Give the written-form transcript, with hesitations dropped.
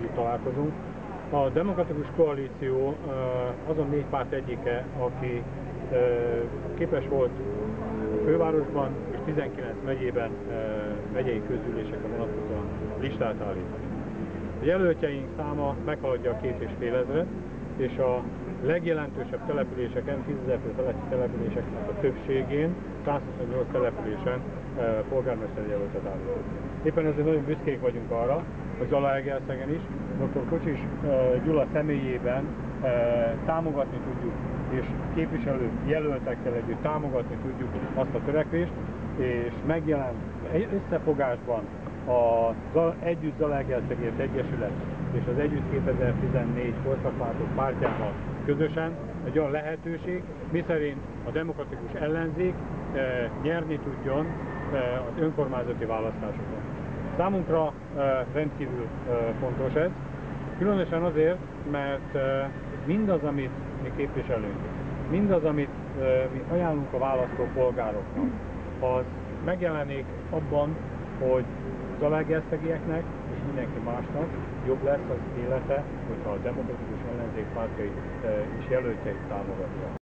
találkozunk. A Demokratikus Koalíció azon 4 párt egyike, aki képes volt a fővárosban és 19 megyében megyei közgyűlésekre vonatkozóan listát állítani. A jelöltjeink száma meghaladja a 2,5 ezret, és a legjelentősebb településeken, 10.000 fő feletti településeknek a többségén, 128 településen polgármester jelöltet állított. Éppen ezért nagyon büszkék vagyunk arra, hogy Zalaegerszegen is dr. Kocsis Gyula személyében támogatni tudjuk, és képviselő jelöltekkel együtt támogatni tudjuk azt a törekvést, és megjelent összefogásban az Együtt Zalaegerszegért Egyesület és az Együtt 2014 korszakváltó pártjával közösen egy olyan lehetőség, miszerint a demokratikus ellenzék nyerni tudjon az önkormányzati választásokon. Számunkra rendkívül fontos ez, különösen azért, mert mindaz, amit mi képviselünk, mindaz, amit mi ajánlunk a választópolgároknak, az megjelenik abban, hogy zalaegerszegieknek és mindenki másnak jobb lesz az élete, hogyha a demokratikus ellenzék pártjait és jelöltjeit támogatja.